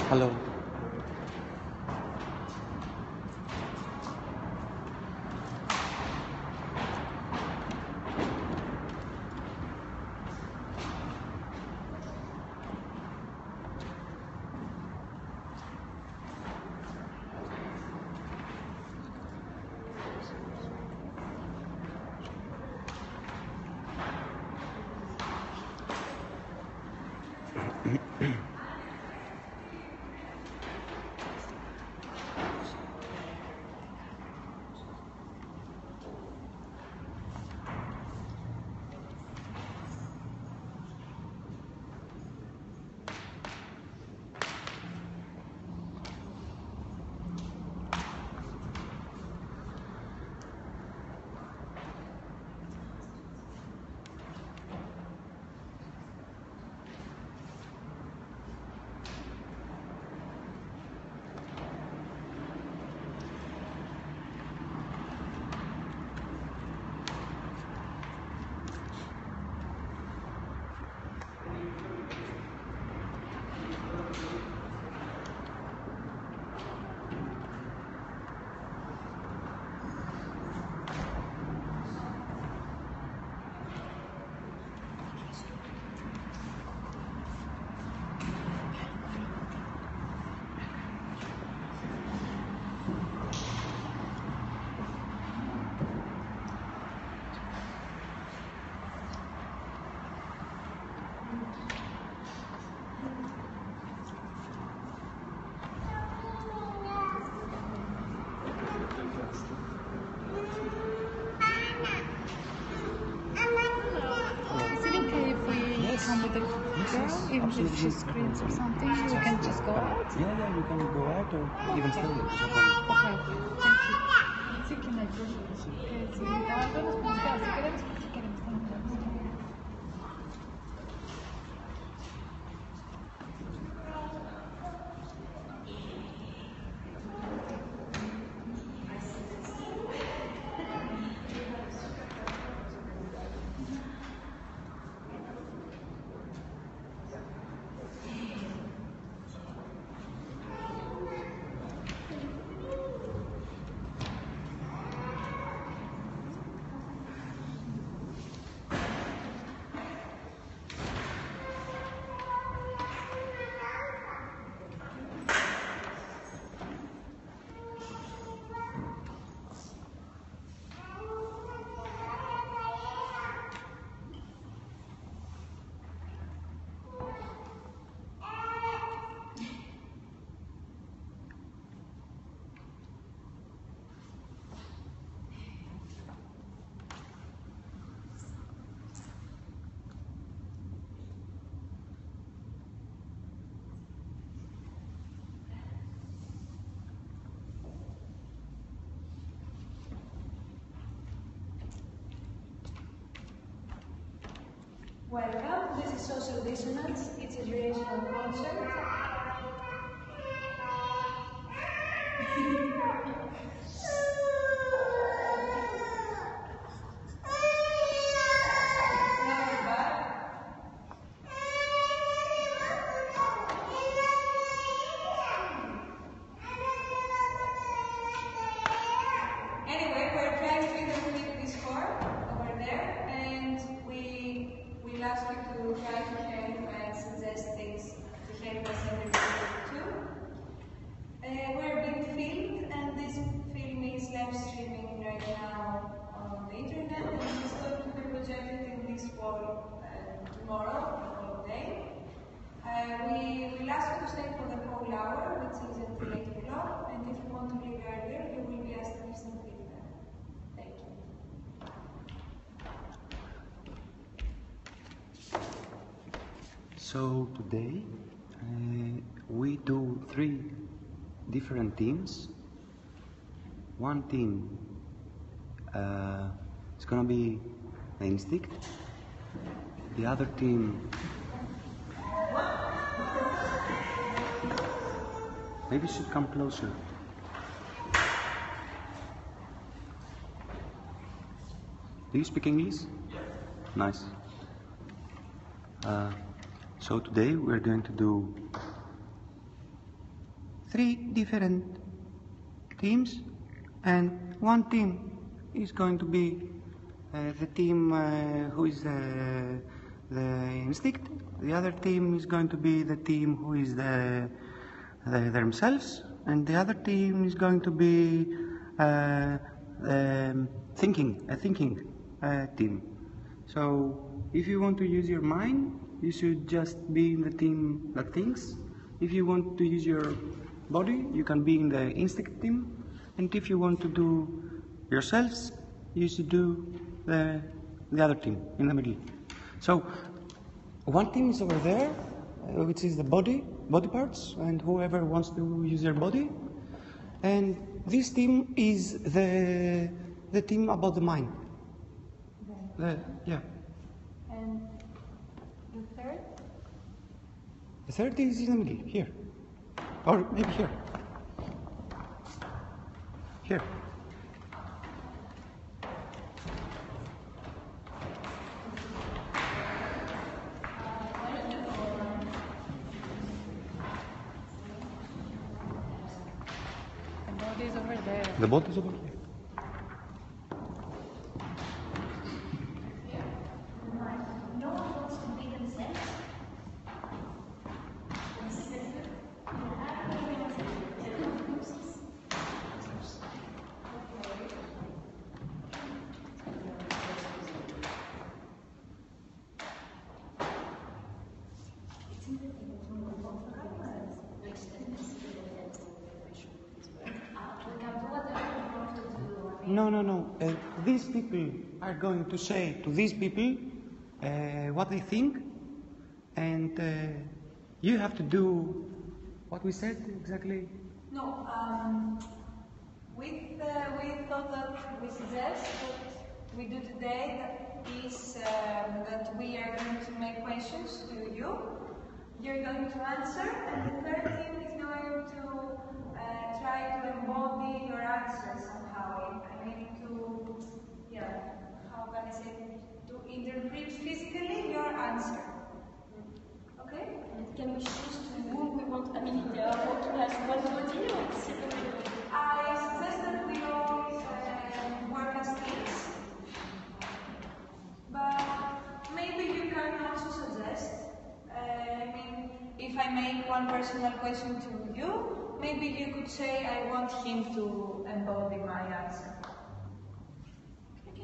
Hello. Come with the girl, even if she screams or something, we can just go out? Yeah, you can go out or even stay there. Okay, thank you. Sí que no hay problema. Que si necesitamos vernos, pues ya, si queremos, pues si queremos, no podemos. Welcome, this is Social Dissonance. It's a durational concert. Anyway, we're trying to complete this chord over there, and we'll ask you to try to help and suggest things to help us everybody too. We're being filmed, and this film is live streaming right now on the internet, and it's going to be projected in this wall tomorrow, the whole day. We will ask you to stay for the whole hour, which is until 8 o'clock, and if you want to leave earlier, you will be asked to give some feedback. Thank you. So today we do 3 different teams. One team is gonna be the instinct. The other team maybe should come closer. Do you speak English? Nice. So today we're going to do three different teams, and one team is going to be the team who is the instinct. The other team is going to be the team who is themselves, and the other team is going to be a thinking team. So if you want to use your mind, you should just be in the team that thinks. If you want to use your body, you can be in the instinct team. And if you want to do yourselves, you should do the other team in the middle. So one team is over there, which is the body parts, and whoever wants to use their body. And this team is the team about the mind. Yeah. And the third? The third is in the middle, here. Or maybe here. Here. The body is over there. The boat is over here. No one wants to be themselves. No. These people are going to say to these people what they think, and you have to do what we said exactly. No, we thought that we suggest what we do today is that we are going to make questions to you. You're going to answer, and the third team is going to try to embody your answer somehow. I mean, how can I say, to interpret physically your answer. Okay? Can we choose to whom we want? I mean, what to have one body or separate? I suggest that we all work as teams. But maybe you can also suggest, if I make one personal question to you, maybe you could say, I want him to embody my answer. Okay.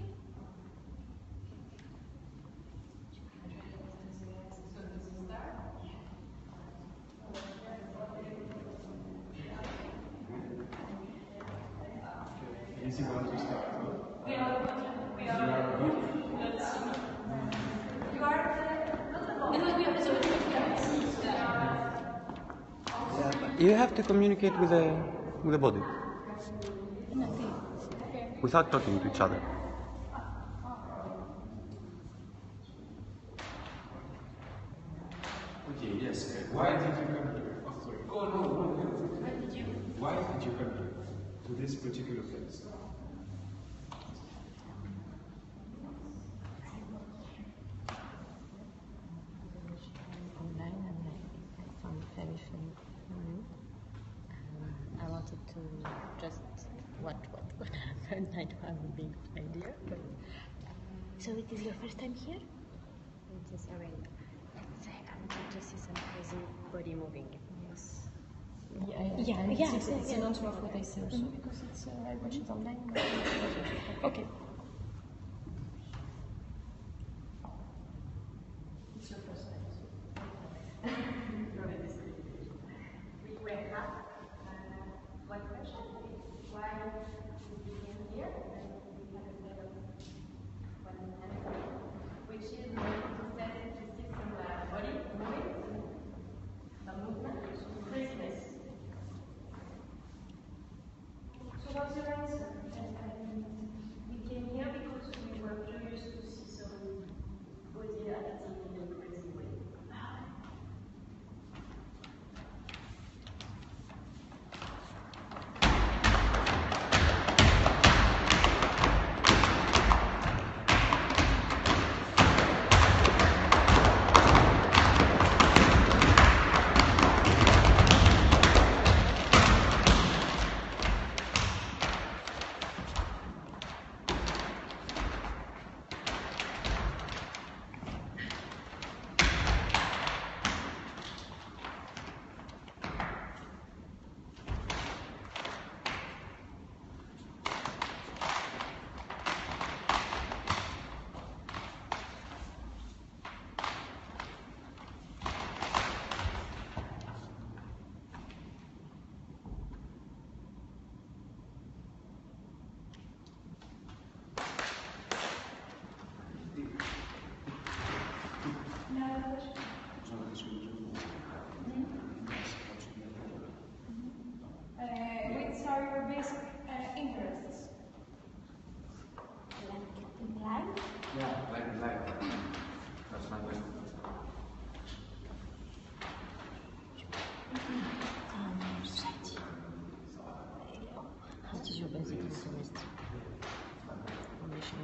Easy one to start. We are You are You have to communicate with the body without talking to each other. Okay, yes. Why did you come here? Oh, sorry. Oh, no. Why did you come here? To this particular place? Online, and I found it very funny. I wanted to just watch what would happen. I don't have a big idea. But so it is your first time here? It is already. I wanted to see some crazy body moving. Yes. It's an answer of what I said. Also, because it's I watch it online. Okay. It's your first time. We wake up. One question is why we came here, and we have a bit of one answer, which is to set to see some body moving, some movement, some craziness. So what's your answer? And we came here because we were curious to see some body acting in a crazy way.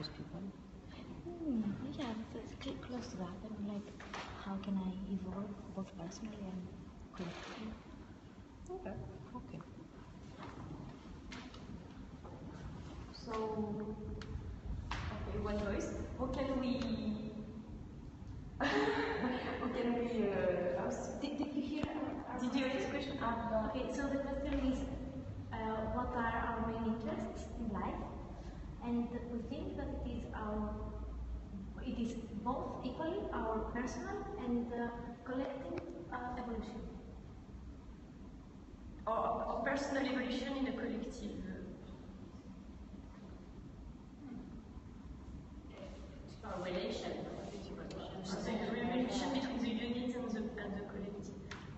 those people. Yeah, it's close to that. I mean, like, how can I evolve both personally and collectively? Okay. Okay. So, okay, one voice. How can we? How can we? Did you hear? Did you hear this question? Okay, so the question is, what are our main interests in life? And we think that it is both equally our personal and collective evolution. Or personal evolution in a collective. Or relation. So the revolution between the unit and the collective.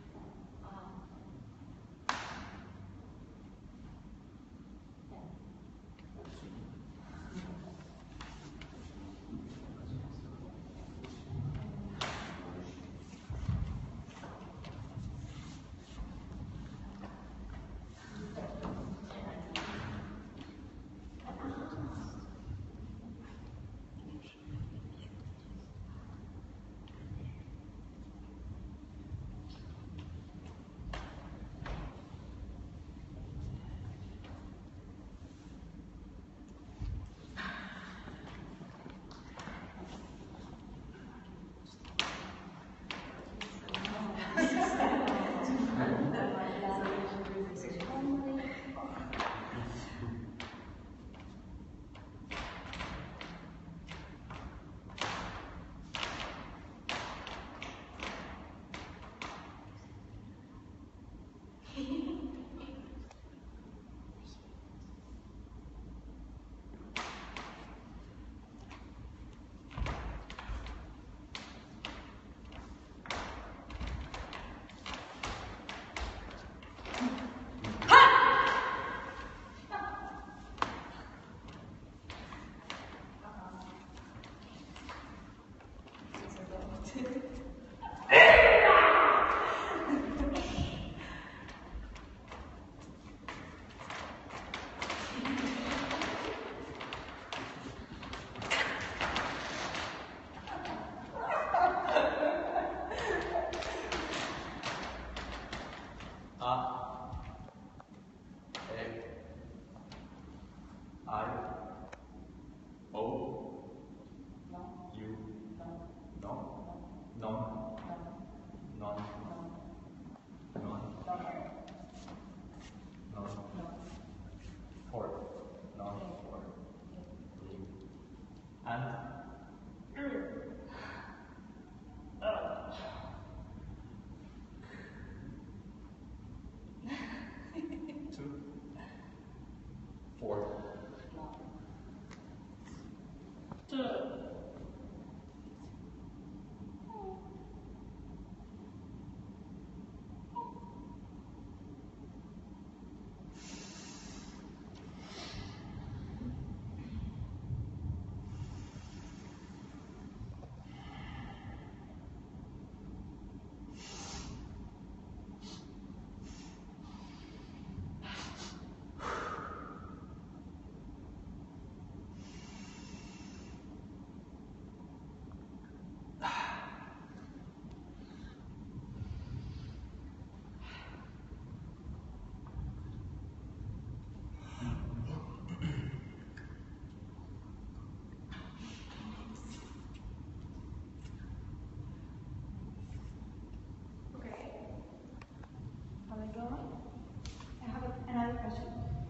I have another question.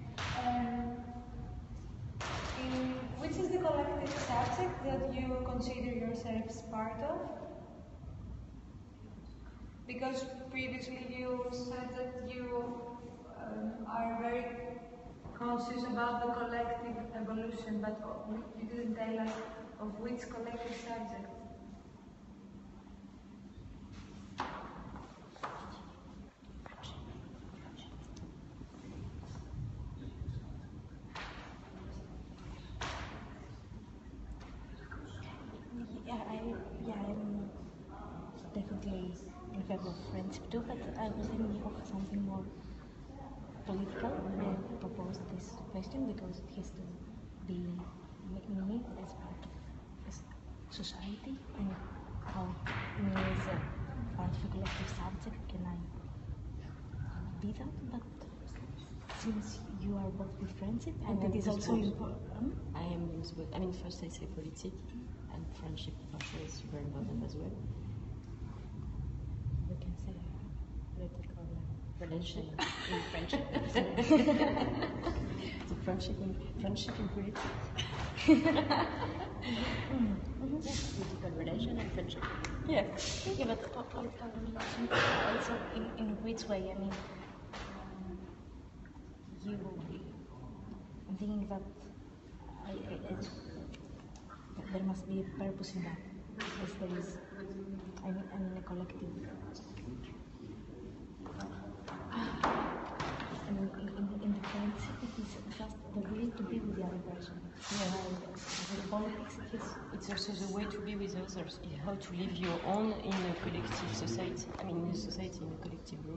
Which is the collective subject that you consider yourselves part of? Because previously you said that you are very conscious about the collective evolution, but you didn't tell us of which collective subject. I'm definitely in favor of friendship too, but I was thinking of something more political when I proposed this question because it has to be me as part of society, and how me as a part of a collective subject can I be that, but since you are both differentiated, and it is also important. I am used, but I mean, first I say politics, and friendship for sure is super important as well. We can say political Relation in friendship. So friendship in politics. Yes, political relation and friendship. Yeah, but political relation also in which way? I mean, you think that there must be a purpose in that, as there is, I mean, a collective. And in the friendship, it is just the will to be with the other person. Yeah. In politics, It's also the way to be with others, how to live your own in a collective society. I mean, in a society, in a collective group.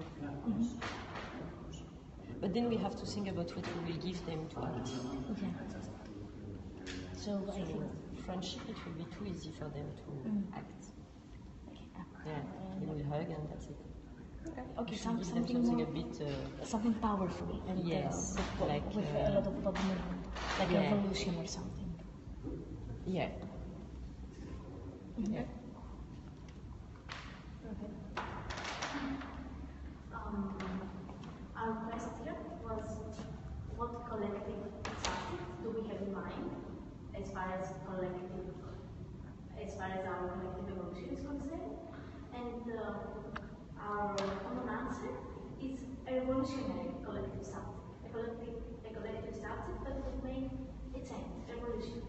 But then we have to think about what we will give them to act. yeah. So I think. Friendship, it will be too easy for them to act. Yeah, they will hug and that's it. Okay, Give them something more, a bit. something powerful and Yes, with like, a lot of body movement, like yeah. a revolution or something. Yeah. Yeah. Our question was, what collective subject do we have in mind as far as our collective evolution is concerned? And our common answer is a revolutionary collective subject, a collective subject that would make a change, revolution.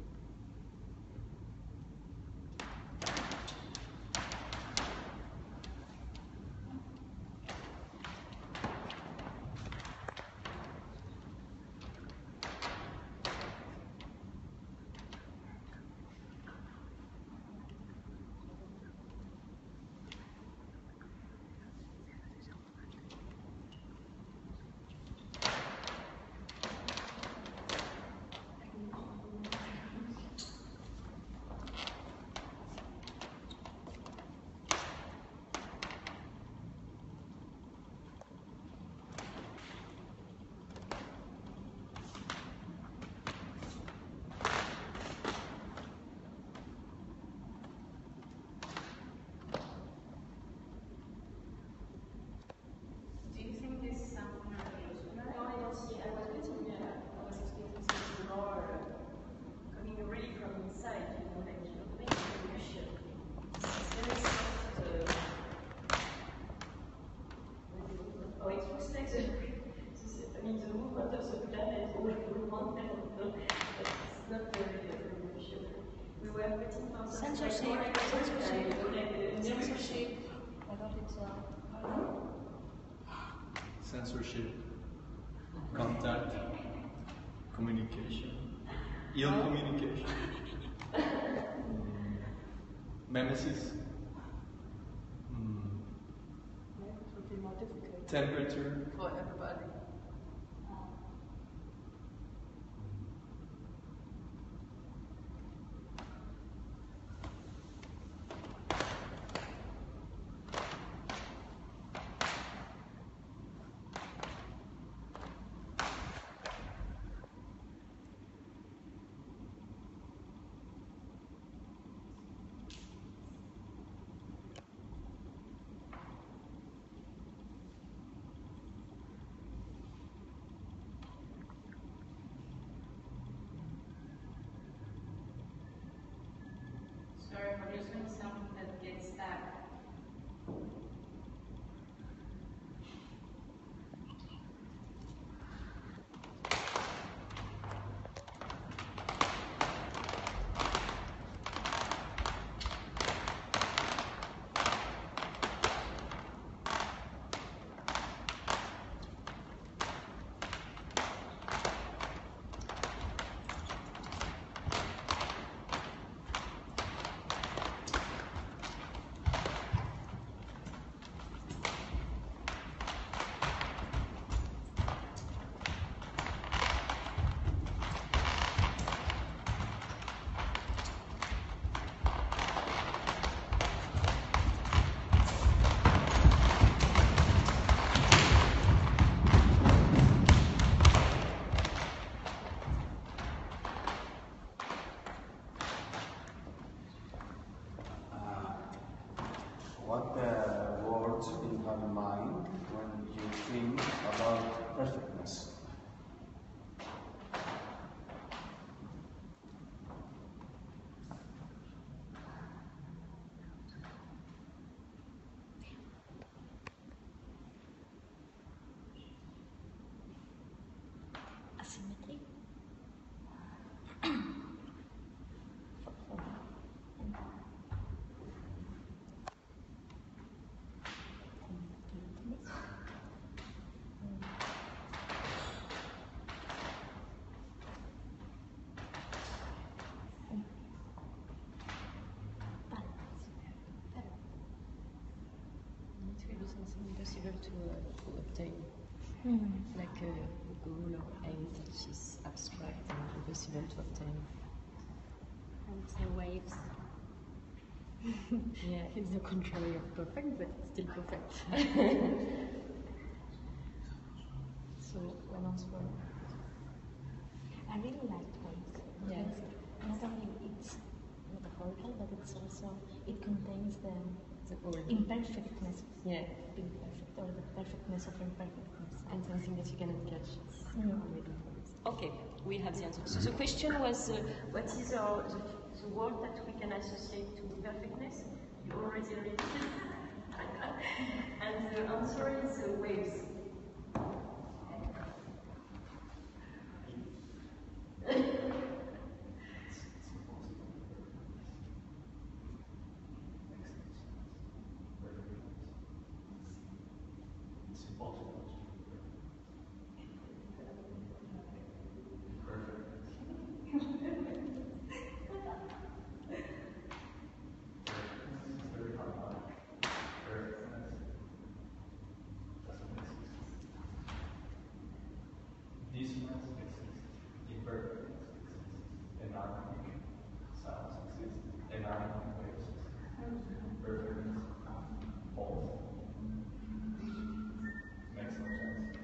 Do you think this is something revolutionary? No, I don't see. I was expecting something more coming really from inside, like you're making a revolution. It's very soft. Oh, it looks like the movement of the planet all movement, but it's not very revolutionary. We were putting on Censorship. I thought it's Censorship, contact, communication, ill communication, mimesis, temperature, for everybody. So revolution is something that gets back. Symmetry. It will be something impossible to obtain, like a goal or aim which is abstract and impossible to obtain. And the waves. Yeah, it's the contrary of perfect, but it's still perfect. So, one answer. I really liked waves. Yeah. Because not only it's metaphorical, but it's also, it contains the whole. imperfectness of Yeah. being perfect, or the perfectness of imperfectness. And something that you cannot catch. Mm. Okay, we have the answer. So the question was, what is the word that we can associate to perfectness? You already read it. And the answer is waves. Dissonance exists, imperfect exists, enharmonic sounds exist, enharmonic waves exist, perfectness, false. Makes no sense.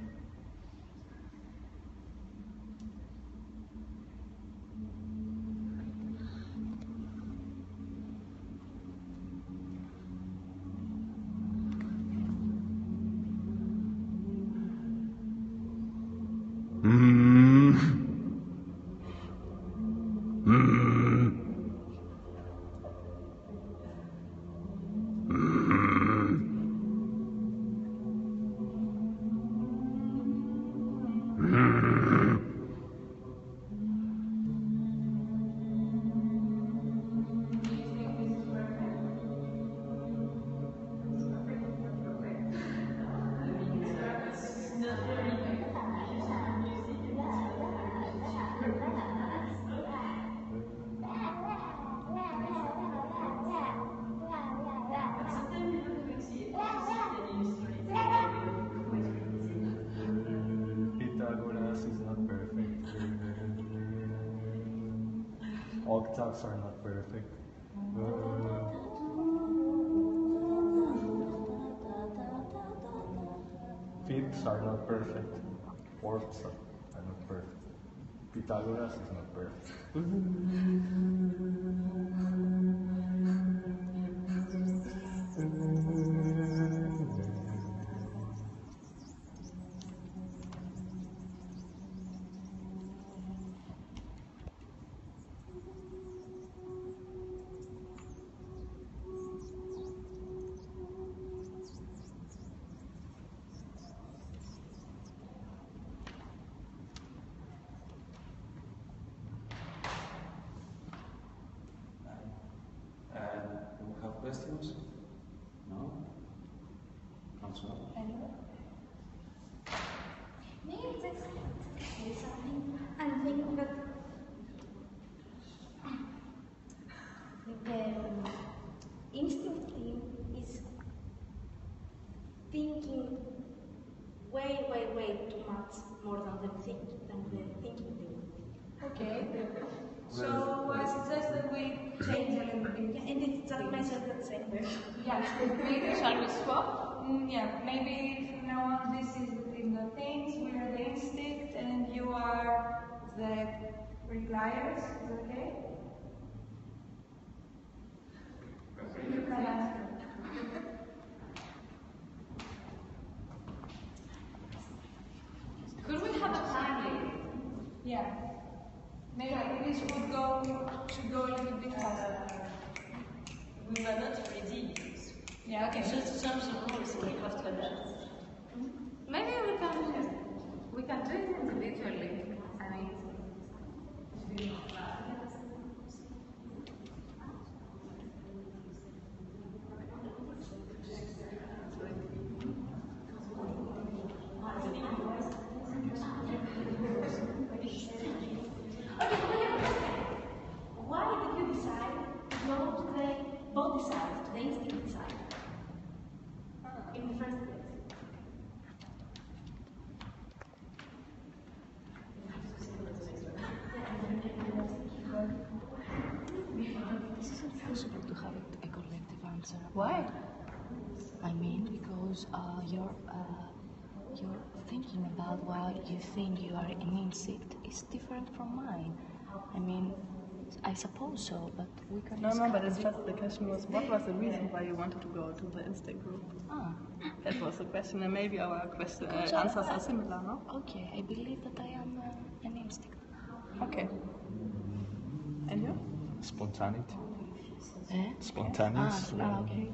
Pythagoras is not perfect. Octaves are not perfect. Fifths are not perfect. Fourths are not perfect. Pythagoras is not perfect. Do we have questions? No? Not so. Maybe it's excellent to say something and think that the instinct thing is thinking way too much more than the thinking thing. Okay. So I suggest that we change a little bit. Yeah, and it's just myself that same way. Yeah, maybe shall we swap? Yeah, maybe from now on this is in the things, we are the instinct and you are the repliers. Is that okay? You can answer. Could we have a time limit? Yeah. Maybe this should go a little bit faster. We were not ready. Yeah, okay. Just change the rules and we have to adapt. Maybe we can do it individually and answer. Why? I mean, because you're thinking about why you think you are an insect is different from mine. I mean, I suppose so, but we can No, discuss. but it's just the question was, what was the reason why you wanted to go to the instinct group? Ah, That was the question, and maybe our answers are similar, no? okay, I believe that I am an instinct. Okay. And you? Spontaneity. Eh? Spontaneous. Okay.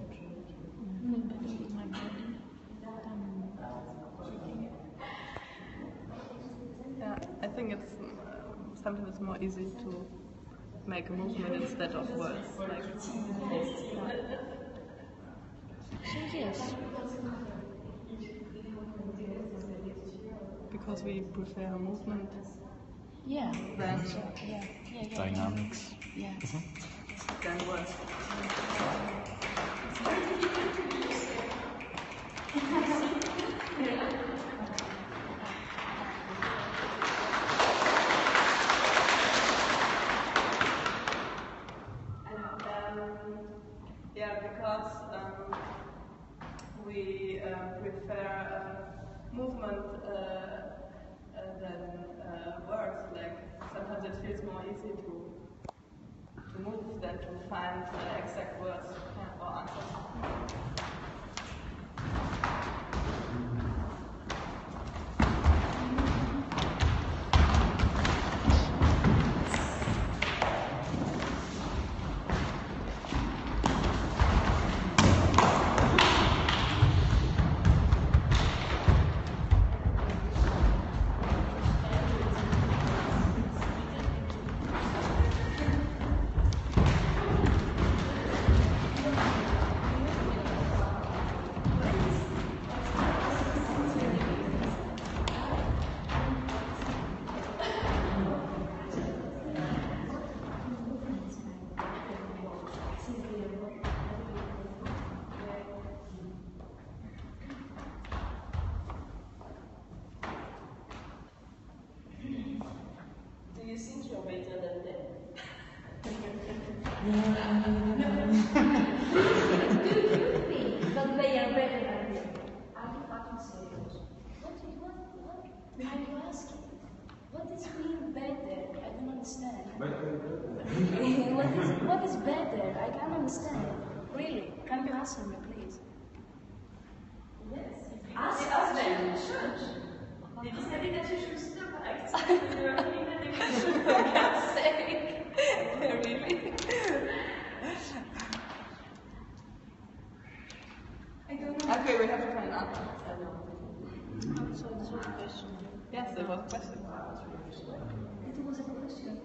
Yeah, I think it's sometimes more easy to make a movement instead of words. Like, So yes, because we prefer a movement yeah. than Yeah. Dynamics. Yeah. than words. Yeah, because we prefer movement than words. Like sometimes it feels more easy to move than to find exact words or answers. Do you think you're better than them? But they are better than you. Are you fucking serious? What are you asking? What is being better? I don't understand. what is better? I can't understand. Really? Can you answer me, please? Yes. Ask them. They decided that you should stop acting when you were feeling that they should, for God's sake. Really? I don't know. Okay, we have to find an answer. So this was a question. Yes, it was a question. It was a question.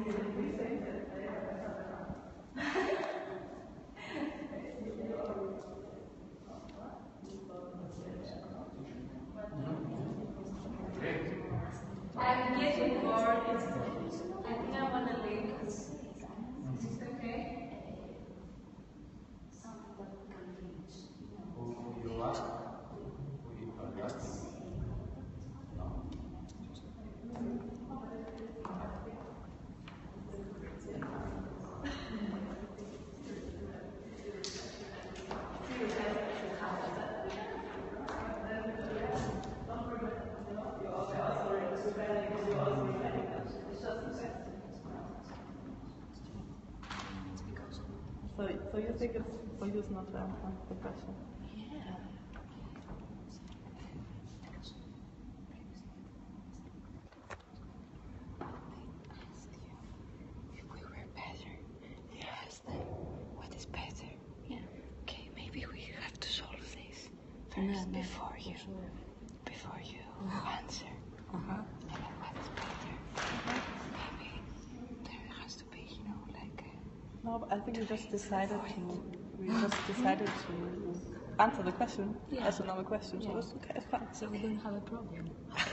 I'm getting bored. I think I want to leave. Is it okay? So you think it's for you not to answer the question? Yeah. If we were better, you asked them what is better. Yeah. Okay, maybe we have to solve this first before you answer. And then what is better? Maybe there has to be, like. No, but I think we just decided to answer the question as a normal question. So it's okay, it's fine. So we don't have a problem.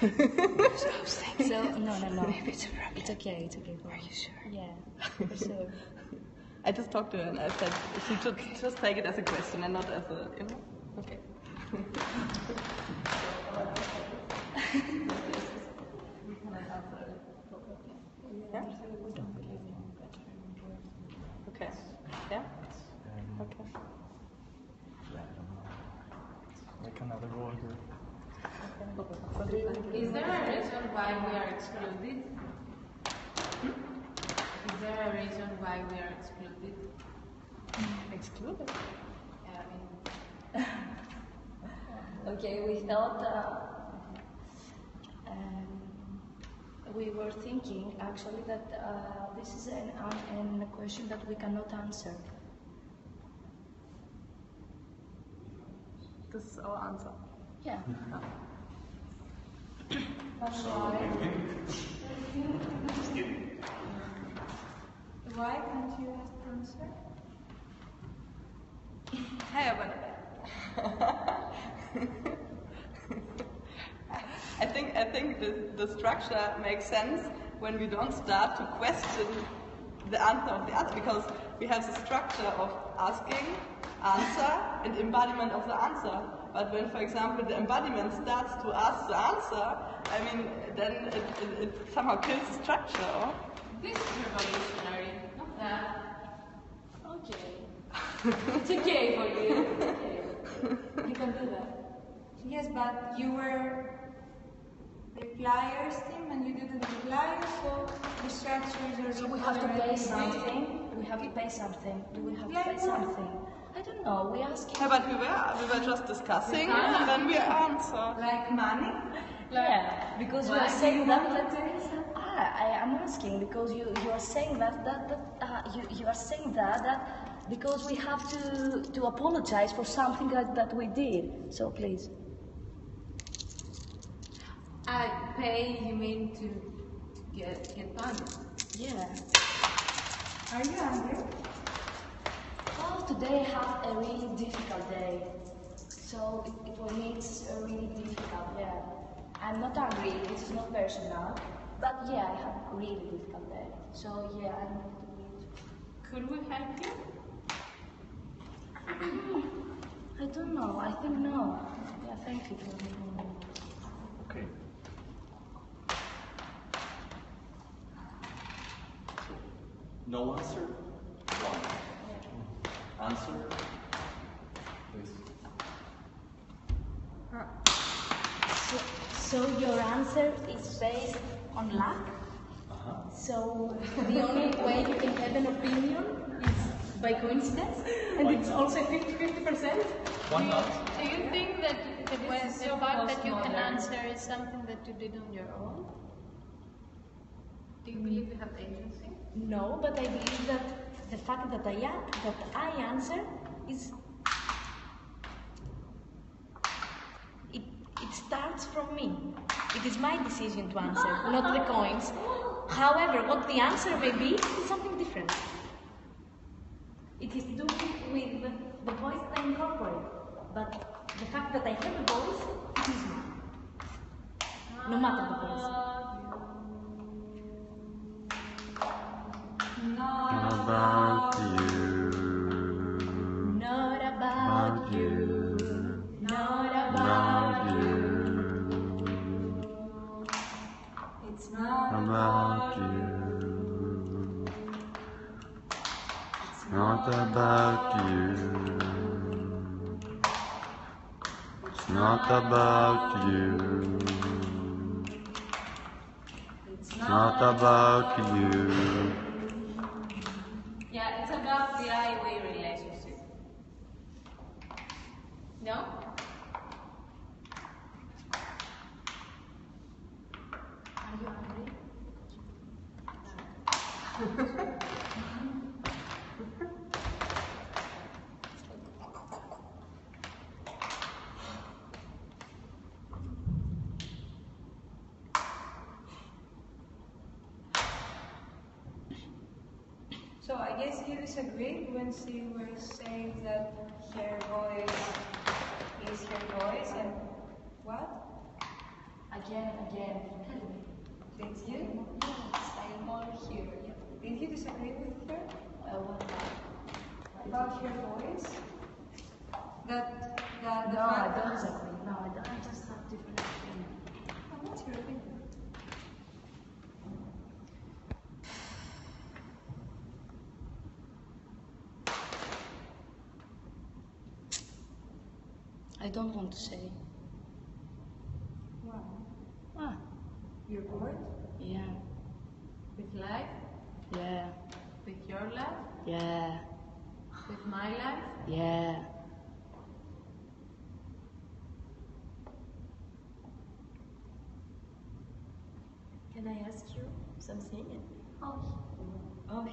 So no. Maybe it's a problem. It's okay. Are you sure? Yeah. So I just talked to her and I said she should just take it as a question and not as a, okay. We cannot answer it. Yeah? Okay. Yeah? Okay. Is there a reason why we are excluded? Is there a reason why we are excluded? Excluded? Yeah, Okay, we thought we were thinking actually that this is a question that we cannot answer. This is our answer. Yeah. Why can't you answer? Hey, but I think the structure makes sense when we don't start to question the answer of the answer, because we have the structure of asking, answer, and embodiment of the answer. But when, for example, the embodiment starts to ask the answer, I mean, then it somehow kills the structure. Or? This is revolutionary, not that. Okay. It's okay for you. It's okay. You can do that. Yes, but you were repliers team and you didn't reply, so the structures are. So we have to pay something. We have to pay something. Do we have to pay something? I don't know. We ask. Yeah, but we were just discussing, and then we answered. Like money? Yeah, because you are saying that. I am asking because you are saying that you are saying that because we have to apologize for something that we did. So please. I pay, you mean to get money? Yeah. Are you angry? Well, today I have a really difficult day. So for me it's really difficult, yeah. I'm not angry, this is not personal. But yeah, I have a really difficult day. So yeah, I'm not really. Could we help you? I don't know, I think no. Yeah, thank you for Okay. No answer? One. Answer? Please. So your answer is based on luck? So the only way you can have an opinion is by coincidence? And it's also 50%? Why not? Do you think that the fact that you can answer is something that you did on your own? Do you believe you have agency? No, but I believe that the fact that I answer is it starts from me. It is my decision to answer, not the coins. However, what the answer may be is something different. It is to do with the voice that I incorporate. But the fact that I have a voice, it is me. No matter the voice. Not about you. Not about you. Not about you. It's not About you. It's not about you. It's not about you. It's not about you. Yeah, it's about the I-we relationship. No? Are you hungry? So I guess you disagreed when she was saying that her voice is her voice and what? Again. Did you? Yes, I am all here. Did you disagree with her What about her voice? That the No, I fact don't disagree. No, I don't. I just have different opinion. Oh, what's your opinion? I don't want to say. Why? you're bored? Yeah. With life? Yeah. With your life? Yeah. With my life? Yeah. Can I ask you something? Oh, Oh,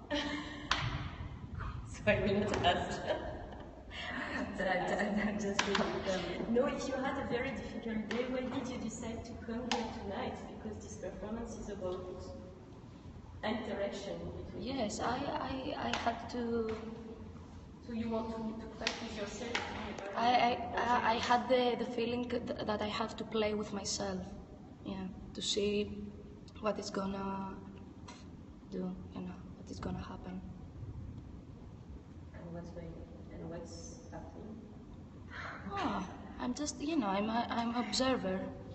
so I will not ask. But I'm just kidding. No, if you had a very difficult day, why did you decide to come here tonight? Because this performance is about interaction between. Yes, I had to. So you want to practice yourself? I had the feeling that I have to play with myself, yeah, to see what is gonna do, what is gonna happen. And what's happening? Oh, I'm just, I'm observer.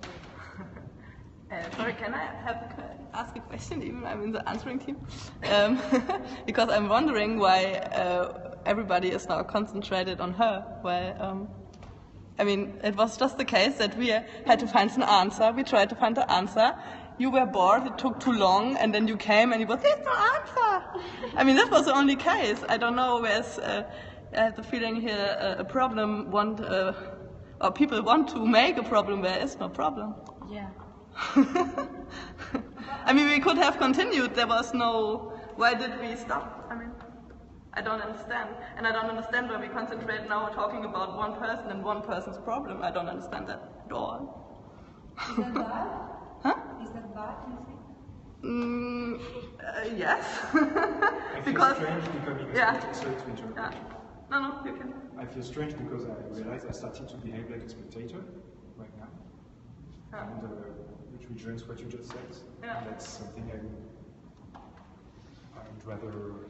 Sorry, can I ask a question even? I'm in the answering team. Because I'm wondering why everybody is now concentrated on her. While, it was just the case that we had to find an answer. We tried to find the answer. You were bored, it took too long, and then you came and you was, there's no answer! That was the only case. I don't know, where's, I have the feeling here a problem or people want to make a problem where there is no problem. Yeah. We could have continued. There was no. Why did we stop? I don't understand, and I don't understand why we concentrate now talking about one person and one person's problem. I don't understand that at all. Is that bad? Huh? Is that bad, you think? Yes. I feel Because strange becoming a yeah. spectator. Sorry to interrupt. Yeah. No, you can. I feel strange because I realized I started to behave like a spectator right now. Yeah. And which rejoins what you just said. Yeah. And that's something I'd rather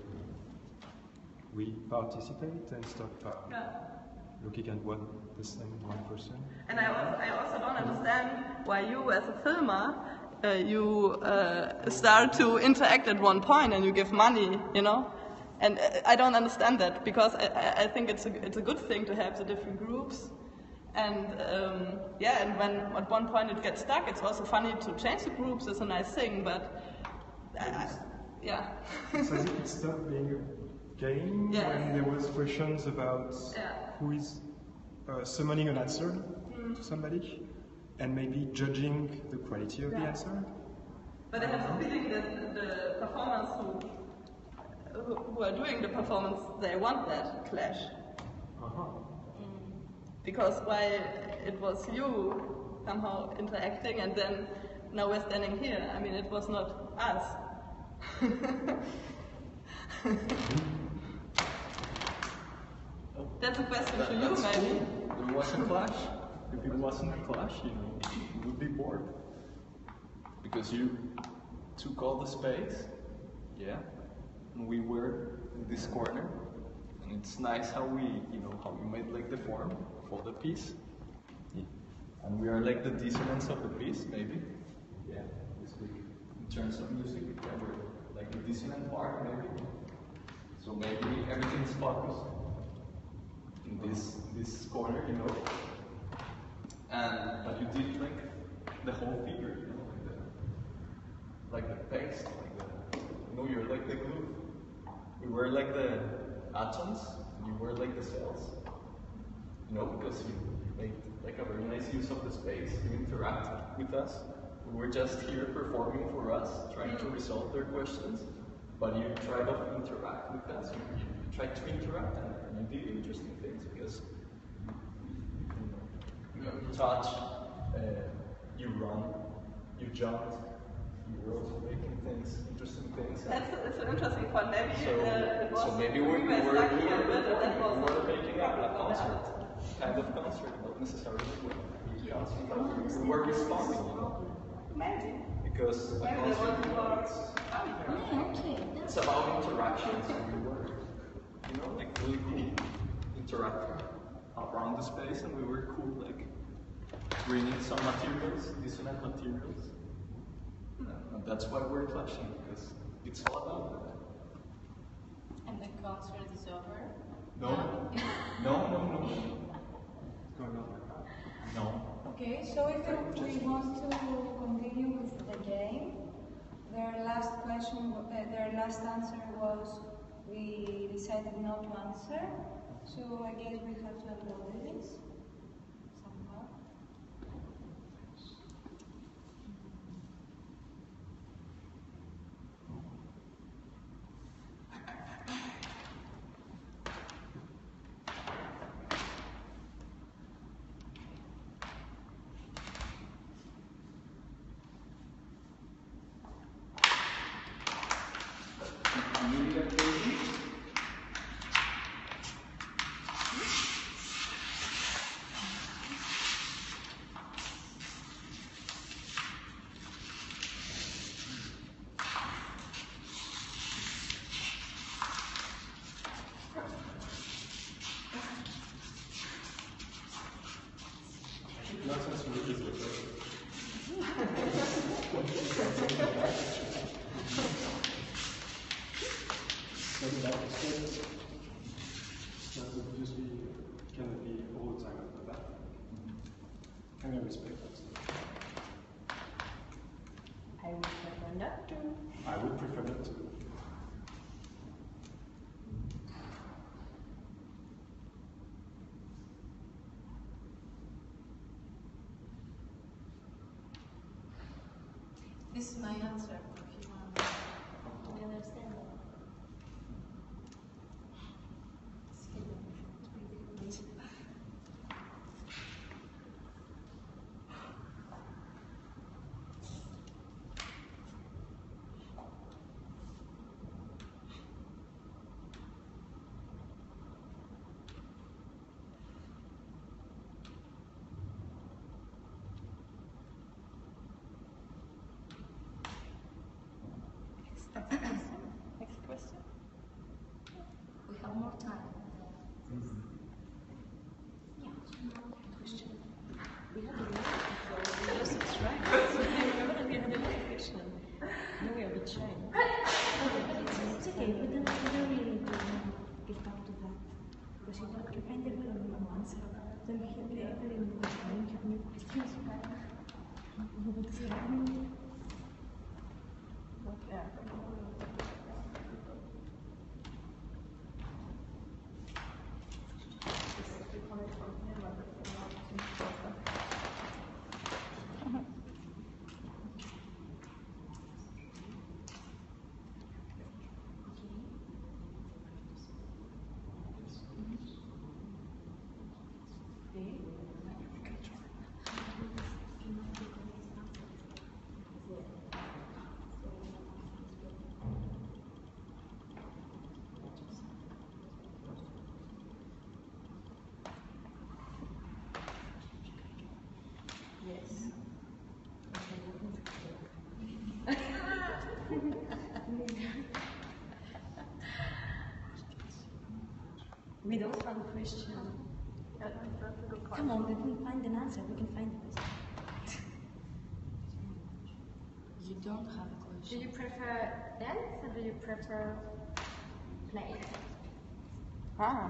we participate and stop looking at the same one person. And I also don't understand why you, as a filmer, you start to interact at one point and you give money, And I don't understand that because I think it's a good thing to have the different groups. And and when at one point it gets stuck, it's also funny to change the groups. It's a nice thing, but So it stopped being a game when there was questions about who is summoning an answer to somebody, and maybe judging the quality of the answer. But I have the feeling that the performers who are doing the performance, they want that clash. Because while it was you somehow interacting and then now we're standing here, it was not us. That's a question to you, maybe. There was a clash. If it wasn't a clash, you would be bored. Because you took all the space, and we were in this corner, and it's nice how we made like the form for the piece, and we are like the dissonance of the piece, maybe. Yeah, in terms of music, we're like the dissonant part, maybe. So maybe everything's focused in this corner, but you did like the whole figure, like the paste, you're like the glue. We were like the atoms, and you were like the cells. Because you made like a very nice use of the space. You interact with us. We were just here performing for us, trying to resolve their questions. But you try to interact with us. You try to interact, and you did interesting things because you touch, you run, you jumped. You were also making interesting things. It's an interesting point. Maybe we were making a a concert, kind of concert, not necessarily a concert, but we were responding, Maybe. Because a concert, it's about interactions, and we were, like really cool, interacting around the space, and we were cool, like bringing some materials, dissonant materials. And that's why we're clashing, because it's all about that. And the concert is over? No. Okay, so if we want to continue with the game, their last answer was we decided not to answer. So I guess we have to unload this somehow. I would prefer not to. This is my answer, if you want. I understand that. Next question. We have more time. Yeah, question. We have a lot before. Yes, it's right. Remember that we had a little question. No, we are a bit shy. It's okay, but then we don't really need to get back to that. Because you don't find the way of answer. Then we have every new time, you have new questions. We don't have a question. Come on, we can find an answer. We can find it. You don't have a question. Do you prefer dance or do you prefer play? Ah.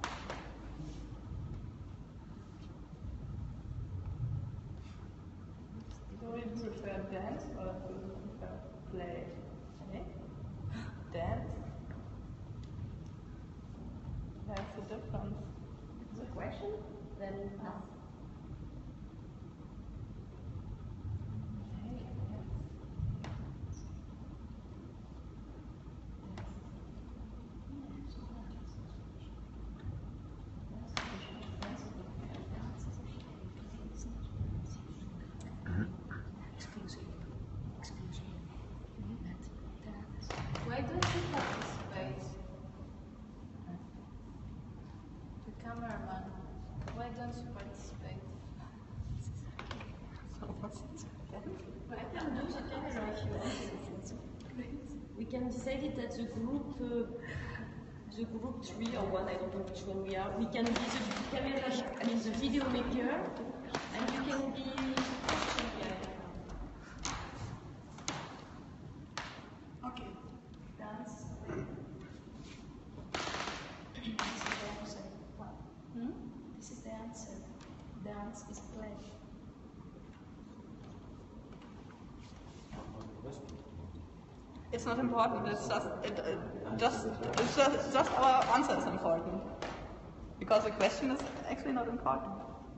Do we prefer dance or do we prefer play? Eh? Dance? There's a difference. It's a question? Then pass. Why don't you participate? The cameraman, why don't you participate? I can do the camera if you want. We can decide it at the group 3 or 1, I don't know which one we are. We can be the camera, I mean the video maker, and you can be Okay. Dance. This is the answer. Dance is play. It's not important. It's just our answer is important, because the question is actually not important.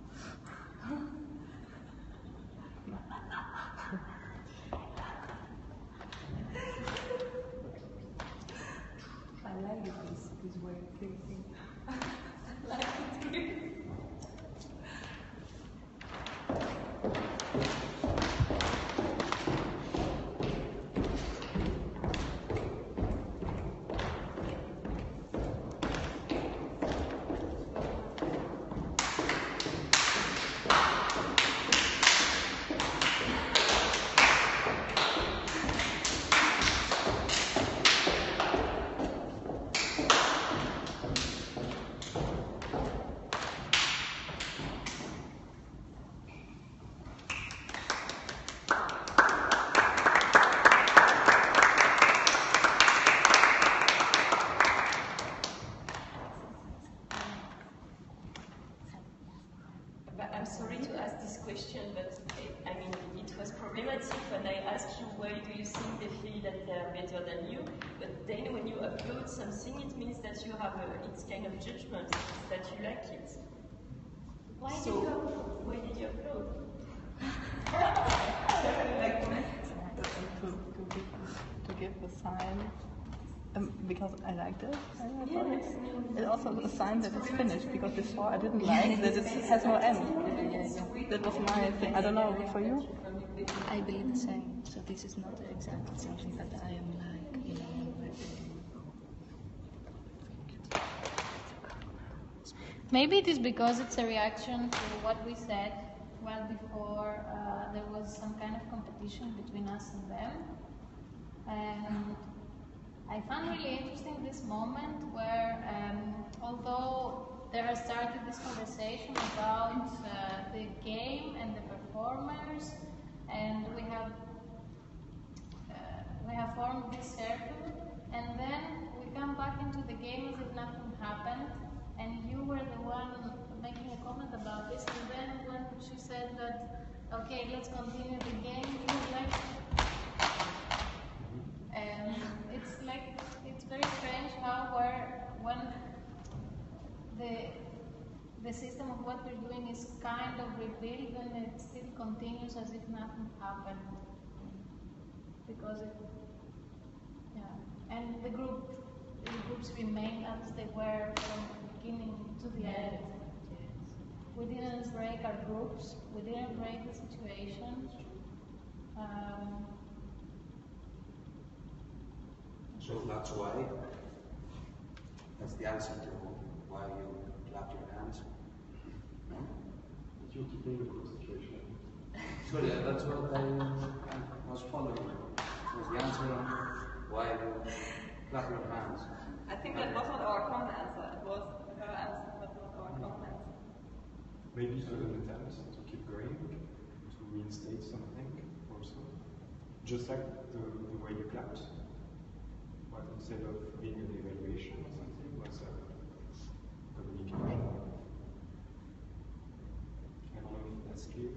I like this way of thinking. I like it. I'm sorry to ask this question, but I mean, it was problematic when I asked you why do you think they feel that they are better than you, but then when you upload something, it means that you have it's kind of judgment, that you like it. Why did you upload? to give the sign, because I liked it. It also a sign that it's finished, because before I didn't like that it has no end. That was my thing. I don't know, for you? I believe the same. So this is not exactly something that I am like, you know. Maybe it is because it's a reaction to what we said well before. There was some kind of competition between us and them, and I found really interesting this moment where, although there has started this conversation about the game and the performers, and we have formed this circle, and then we come back into the game as if nothing happened, and you were the one making a comment about this, and then when she said that, okay, let's continue the game, you were like, and it's very strange how when the system of what we're doing is kind of revealed, and it still continues as if nothing happened, because and the groups remained as they were from the beginning to the end. We didn't break our groups, we didn't break the situation. So that's why, that's the answer to why you clapped your hands. No? But you're keeping the group situation. Sorry, that's what I was following. Was the answer on why you clap your hands? I think that was not our common answer. It was her answer, but not our common answer. Maybe it was an attempt to keep going, to reinstate something also. Just like the way you clapped. But instead of being an evaluation or something, was a communication. I don't know if that's clear.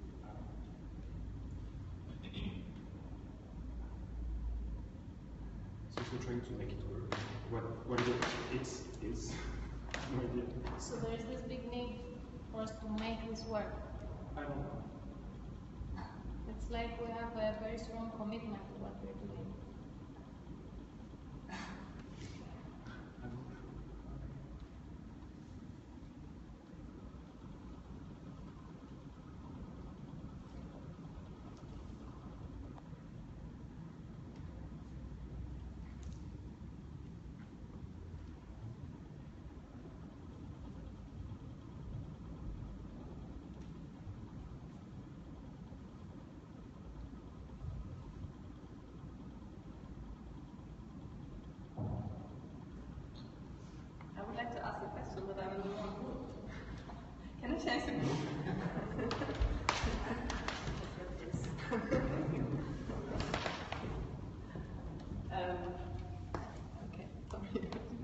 So we're trying to make it work. What it is, no idea. So there's this big need for us to make this work. I don't know. It's like we have a very strong commitment to what we're doing. I would like to ask a question, but I'm in the wrong group. Can I change the group? Okay, sorry.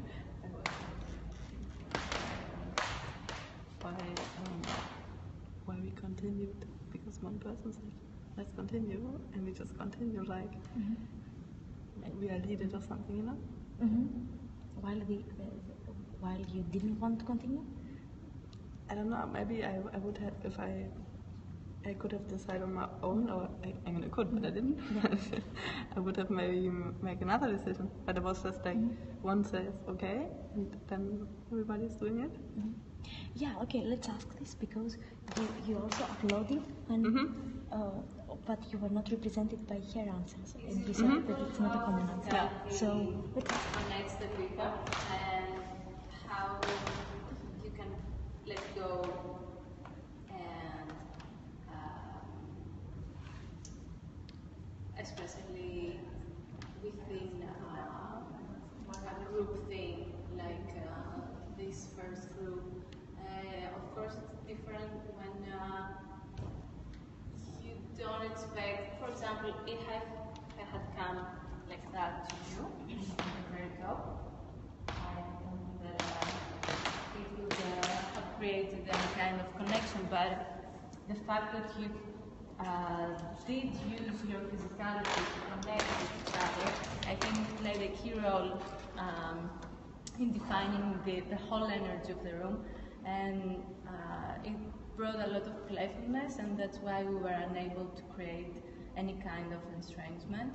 Why we continued? Because one person said, let's continue, and we just continue, like, we are heated or something, you know? While you didn't want to continue? I don't know, maybe I would have, if I could have decided on my own, or I mean I could, but I didn't. I would have maybe make another decision. But it was just like one says okay, and then everybody's doing it. Yeah, okay, let's ask this because you also uploaded, and but you were not represented by her answers, and you said that it's not a common answer. Yeah. So let's ask. Connects the people and how you can let go and especially within a group thing like this first group. Of course, it's different when you don't expect. For example, it had come like that to you from the very top. I don't think that it would have created any kind of connection, but the fact that you did use your physicality to connect with each other, I think it played a key role in defining the whole energy of the room, and it brought a lot of playfulness, and that's why we were unable to create any kind of estrangement.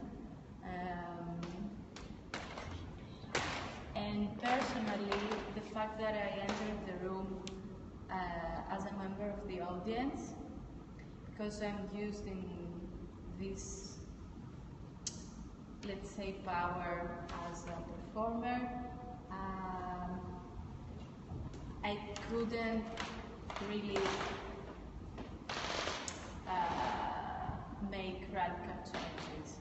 And personally, the fact that I entered the room as a member of the audience, because I'm used in this, let's say, power as a performer, I couldn't really make radical changes.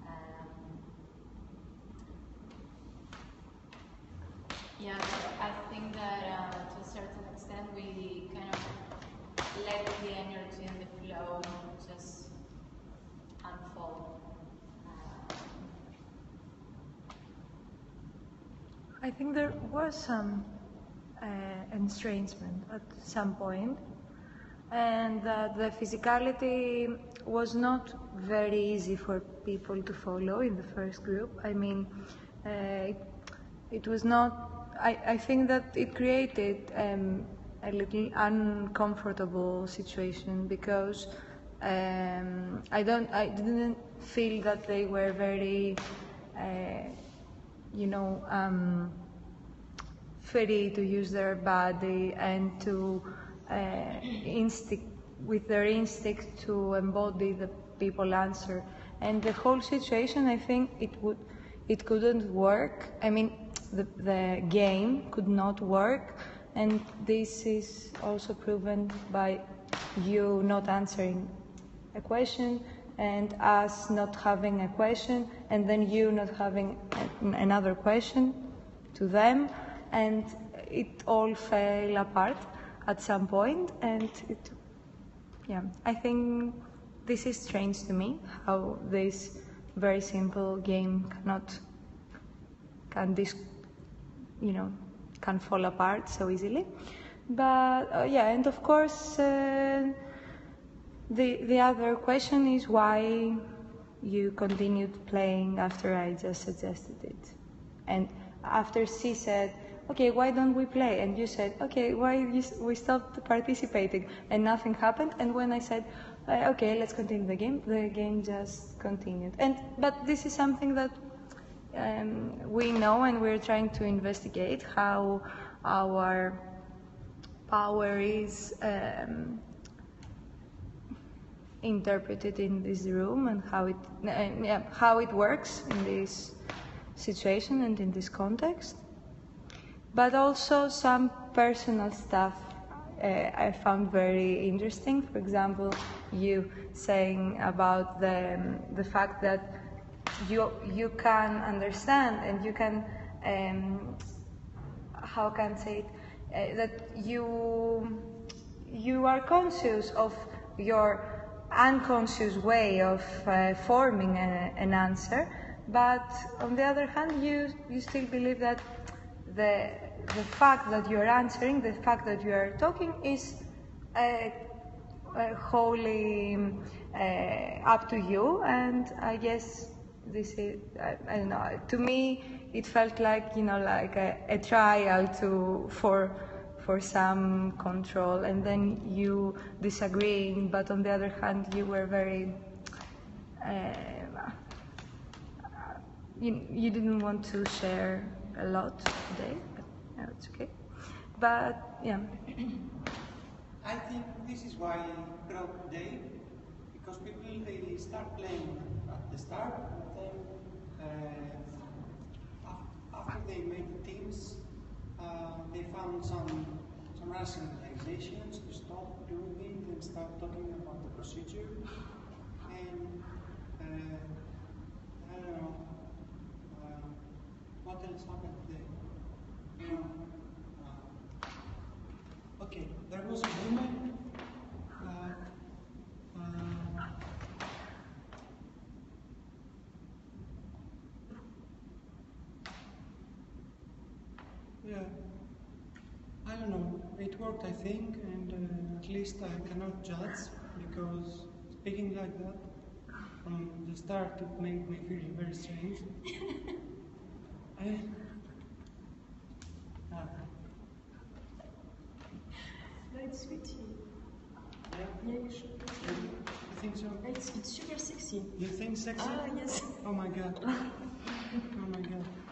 Yeah, so I think that to a certain extent we kind of let the energy and the flow just unfold. I think there was some estrangement at some point, and that the physicality was not very easy for people to follow in the first group. I mean, it was not. I think that it created a little uncomfortable situation because I didn't feel that they were very, free to use their body and to with their instinct to embody the people answer. And the whole situation, I think it couldn't work. I mean, the game could not work, and this is also proven by you not answering a question and us not having a question, and then you not having another question to them, and it all fell apart at some point. And I think this is strange to me, how this very simple game can fall apart so easily. But and of course the other question is why you continued playing after I just suggested it. And after she said, okay, why don't we play? And you said, okay, why we stopped participating? And nothing happened. And when I said, okay, let's continue the game just continued. But this is something that we know, and we're trying to investigate how our power is interpreted in this room, and how it works in this situation and in this context. But also some personal stuff I found very interesting. For example, you saying about the fact that you can understand and you can how can I say it, that you are conscious of your unconscious way of forming an answer, but on the other hand you still believe that the fact that you're answering, the fact that you are talking is wholly up to you, and I guess this is, I don't know, to me it felt like, you know, like a trial for some control, and then you disagreeing, but on the other hand you were very, you didn't want to share a lot today, but no, it's okay. But yeah. I think this is why I brought Dave, because people, they start playing at the start, but then after they made the teams, they found some rationalizations to stop doing it and start talking about the procedure. And I don't know, what else happened today? You know, okay, there was a moment that yeah, I don't know, it worked I think, and at least I cannot judge, because speaking like that from the start it made me feel very strange. It's sweet. Yeah, you should. You think so? It's super sexy. You think sexy? Ah, yes. Oh my god. Oh my god.